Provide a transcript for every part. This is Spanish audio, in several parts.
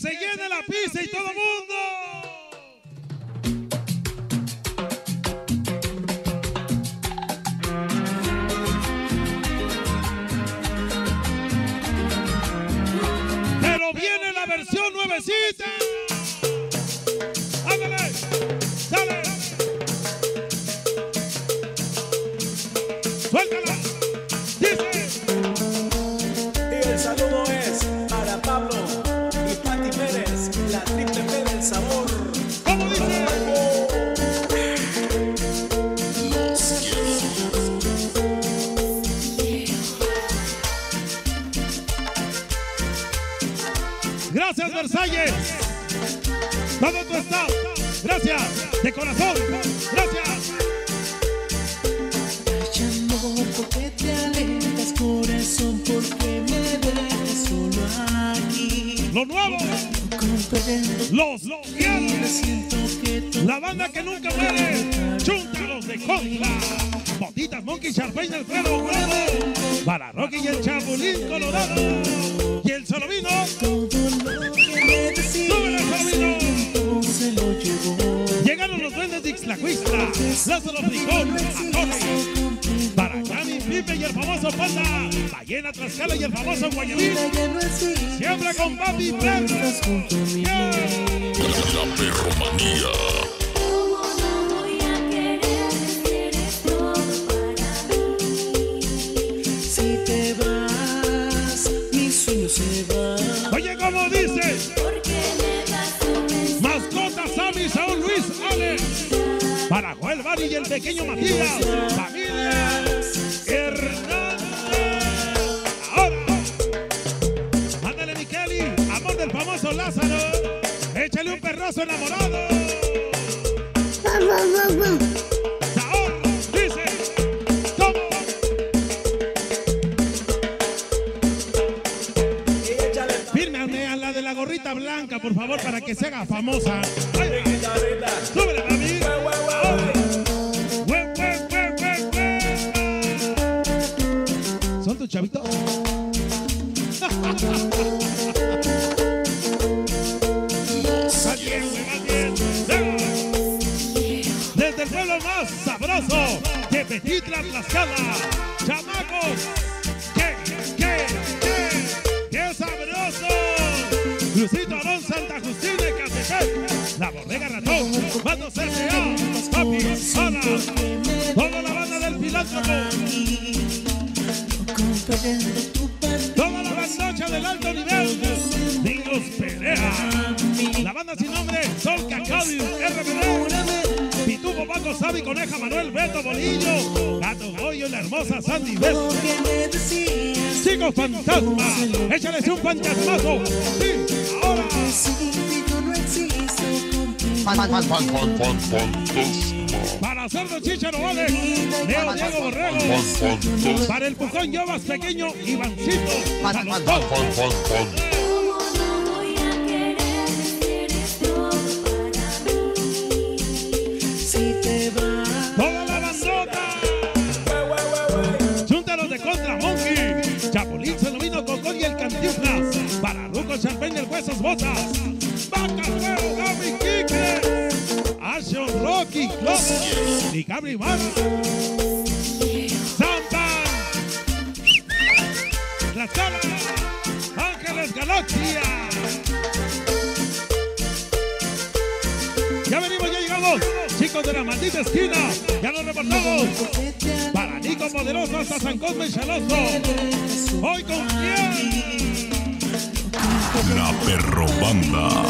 se llene la pista y todo el mundo. Pero viene la versión nuevecita. ¡Ándale! ¡Sale! ¡Suéltala! ¡Dice! Y el saludo es para Pablo y Pati Pérez, la triple P del sabor. ¿Cómo dice? Gracias, Versalles. Todo tu staff. Gracias. De corazón. Gracias. Ay, amor, porque te alejas, corazón, porque me dejas solo aquí. Lo nuevo. No comprendo. Los viejos. Siento que tú La banda que nunca muere. Chúntalos de contra. Botitas, Monkey, Sharpay, el Fredo Huevo. Para Rocky y el Chapulín Colorado. Y el Solovino. todo lo que me decías, ¡Súbele, Solovino! entonces lo llevó. Llegaron los duendes de Ixtlahuistla. Lázaro Frijón, Atole. Para Cami, Pipe y el famoso Panda. Ballena, Tlaxcala y el famoso Guayabín. Ya no existe. Siempre con papi Pedro. Estás junto a mí. Yeah. La perromanía. ¿Cómo no voy a querer si eres todo para mí? Si te vas, mi sueño se va. Oye, ¿cómo dices? Porque me vas a pensar. Mascota Sammy, Saúl, Luis, Alex. Para Joel Bari y el pequeño Matías. Familia Hernández. Ahora. Ándale, Miqueli. Amor del famoso Lázaro. Échale un perrazo enamorado. Saúl dice. ¿Cómo? Fírmame a la de la gorrita blanca, por favor, para que se haga famosa. Ay, súbele, mami. Ahora. Hue, hue, hue, hue, hue. ¿Son tus chavitos? Más bien, más bien. Desde el pueblo más sabroso de Petitla, Tlaxcala. Chamacos. ¡Qué sabroso! Lucito Alonso, Santa Justina y Catepec. La Bodega Ratón. Mando CCA. Papi, Sala. Toda la banda del filántropo. Comprendo tu parte. Toda la bandocha del alto nivel. Niños Perea. La banda sin nombre. Sol Cacaudio. RBD. Pitufo, Paco, Sabi, Coneja, Manuel, Beto, Bolillo. Gato Goyo y la hermosa Sandy Beto. Lo que me decías, Chicos fantasma. Échales un fantasmazo. Sí, ahora. sin ti yo no existo contigo. Fantasma. Para Cerdo Chicharo Alex. Leo Diego Borrego. Para el Pujón Yovas Pequeño Ivancito. Para los dos. ¿Cómo no voy a querer si eres todo para mí? Si te vas, Toda la bandota. Chúntalos de contra Monkey. Chapulín, Solovino, Cocón y el Cantinflas. Para Ruco, Champagne, el Huesos Botas. Vaca, Fuego, Gaby, Quique. Action, Rocky, Clover. Y Cabri Mar. Zampan. Tlaxcala. Ángeles Galaxia. Ya venimos, ya llegamos. Chicos de la maldita esquina. Ya nos reportamos. que te alejas, Para Nico Poderoso hasta San Cosme y Chaloso. Hoy con quién. La perrobanda.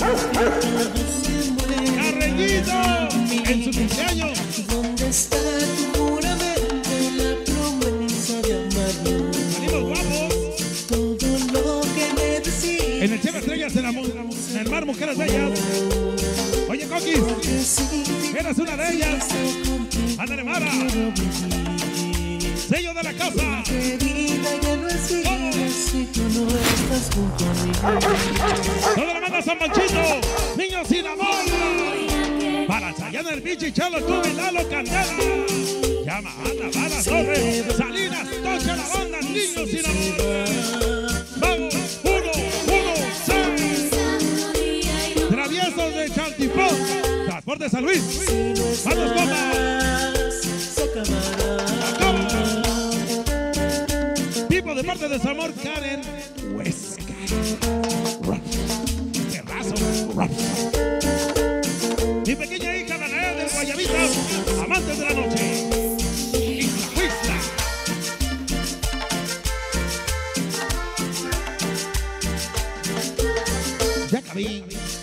Carreñito. En su cumpleaños. ¿dónde está tu juramento? La promesa de amarnos. Salimos guapos. Todo lo que me decías, En el Cheve Estrellas en el mar, mujeres bellas. Oye, Coquis. que sin ti Eres una de ellas. Ándale, Mara. Sello de la casa. querida ya no existe si tú no estás junto a mí. Toda la banda San Panchito. Niños sin amor. Para Chayana el Bichi, Chalo, Tubi, Lalo, Candela. Llama, Ana, Vara, Torres. Salinas, Tocha, la banda, niños sin amor. Vamos, 1, 1, 6. Antifón, Transporte San Luis. ¡Vamos, Copa! Se acabará. Tipo de parte de su amor, Karen Huesca. Terrazo. Mi pequeña hija Danae del Guayabita, amantes de la noche. Isla Huizla. Ya cabí.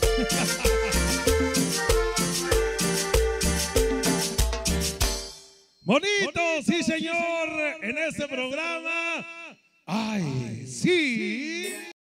Bonito, sí señor, en este programa. Ay, sí.